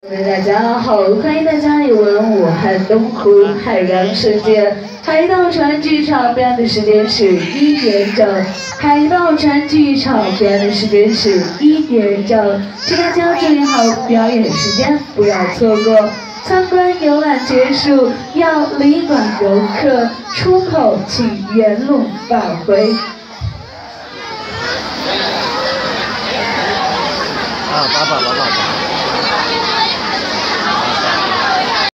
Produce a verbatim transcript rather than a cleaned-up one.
大家好，欢迎大家来文武汉东湖海洋世界海盗船剧场表演的时间是一点整，海盗船剧场表演的时间是一点整，请大家注意好表演时间，不要错过。参观游览结束，要旅馆游客出口请原路返回。 啊，爸爸，爸爸。